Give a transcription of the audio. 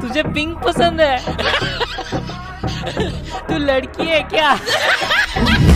तुझे पिंक पसंद है? तू लड़की है क्या?